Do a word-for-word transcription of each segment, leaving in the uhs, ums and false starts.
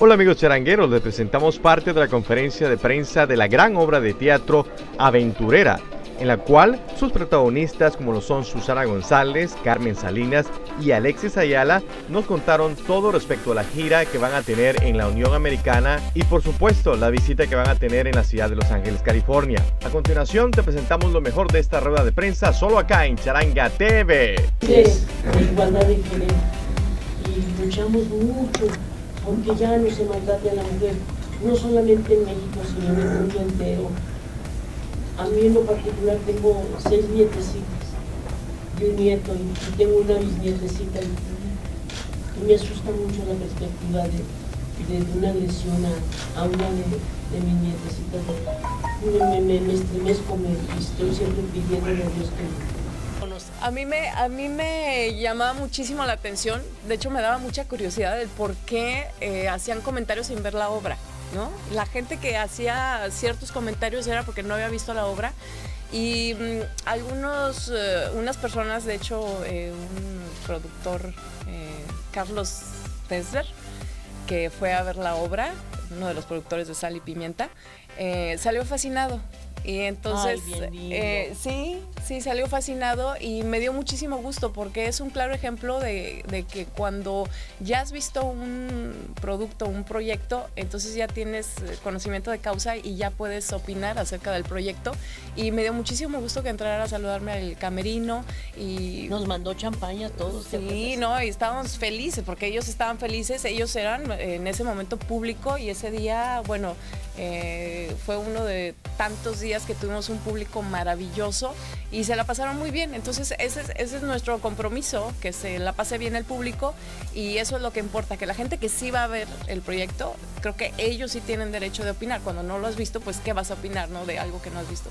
Hola amigos charangueros, les presentamos parte de la conferencia de prensa de la gran obra de teatro Aventurera, en la cual sus protagonistas, como lo son Susana González, Carmen Salinas y Alexis Ayala, nos contaron todo respecto a la gira que van a tener en la Unión Americana y por supuesto la visita que van a tener en la ciudad de Los Ángeles, California. A continuación te presentamos lo mejor de esta rueda de prensa solo acá en Charanga T V. Es la igualdad de género y luchamos mucho porque ya no se maltrate a la mujer, no solamente en México sino en el mundo entero. A mí en lo particular tengo seis nietecitas y un nieto y tengo una bisnietecita y, y me asusta mucho la perspectiva de, de una lesión a, a una de, de mis nietecitas. Me, me, me estremezco me, y estoy siempre pidiendo a Dios que... A mí, me, a mí me llamaba muchísimo la atención, de hecho me daba mucha curiosidad del por qué eh, hacían comentarios sin ver la obra, ¿no? La gente que hacía ciertos comentarios era porque no había visto la obra y mmm, algunos, eh, unas personas, de hecho eh, un productor, eh, Carlos Tesler, que fue a ver la obra, uno de los productores de Sal y Pimienta, eh, salió fascinado. Y entonces, Ay, eh, sí, sí, salió fascinado y me dio muchísimo gusto porque es un claro ejemplo de, de que cuando ya has visto un producto, un proyecto, entonces ya tienes conocimiento de causa y ya puedes opinar acerca del proyecto. Y me dio muchísimo gusto que entrara a saludarme al camerino y... Nos mandó champaña a todos. Sí, no, y estábamos felices porque ellos estaban felices, ellos eran en ese momento público y ese día, bueno, eh, fue uno de tantos días que tuvimos un público maravilloso y se la pasaron muy bien. Entonces ese es, ese es nuestro compromiso, que se la pase bien el público y eso es lo que importa, que la gente que sí va a ver el proyecto, creo que ellos sí tienen derecho de opinar. Cuando no lo has visto, pues ¿qué vas a opinar, no? De algo que no has visto.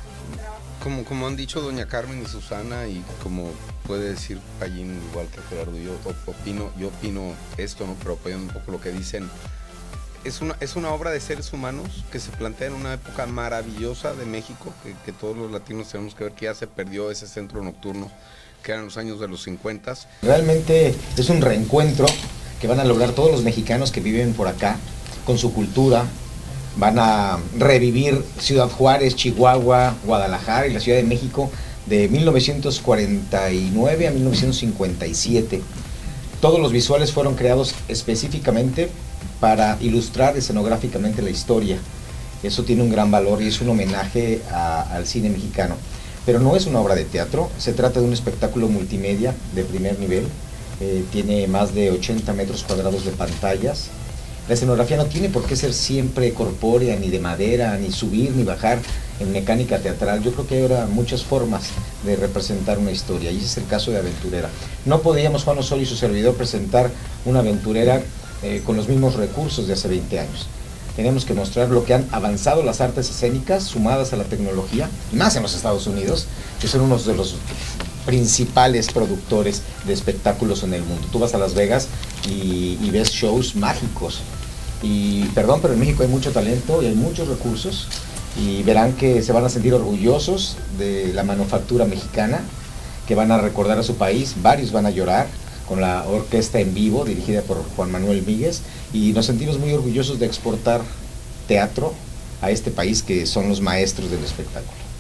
Como, como han dicho doña Carmen y Susana y como puede decir Payín igual que Gerardo, yo opino, yo opino esto, ¿no? Pero apoyando un poco lo que dicen. Es una, es una obra de seres humanos que se plantea en una época maravillosa de México, que, que todos los latinos tenemos que ver que ya se perdió ese centro nocturno, que eran los años de los cincuenta. Realmente es un reencuentro que van a lograr todos los mexicanos que viven por acá, con su cultura. Van a revivir Ciudad Juárez, Chihuahua, Guadalajara y la Ciudad de México de mil novecientos cuarenta y nueve a mil novecientos cincuenta y siete. Todos los visuales fueron creados específicamente para ilustrar escenográficamente la historia. Eso tiene un gran valor y es un homenaje a, al cine mexicano. Pero no es una obra de teatro, se trata de un espectáculo multimedia de primer nivel. Eh, tiene más de ochenta metros cuadrados de pantallas. La escenografía no tiene por qué ser siempre corpórea, ni de madera, ni subir, ni bajar en mecánica teatral. Yo creo que hay ahora muchas formas de representar una historia y ese es el caso de Aventurera. No podíamos, Juan Osorio y su servidor, presentar una aventurera eh, con los mismos recursos de hace veinte años. Tenemos que mostrar lo que han avanzado las artes escénicas sumadas a la tecnología, y más en los Estados Unidos, que son unos de los principales productores de espectáculos en el mundo. Tú vas a Las Vegas y, y ves shows mágicos. Y perdón, pero en México hay mucho talento y hay muchos recursos y verán que se van a sentir orgullosos de la manufactura mexicana, que van a recordar a su país, varios van a llorar con la orquesta en vivo dirigida por Juan Manuel Míguez y nos sentimos muy orgullosos de exportar teatro a este país que son los maestros del espectáculo.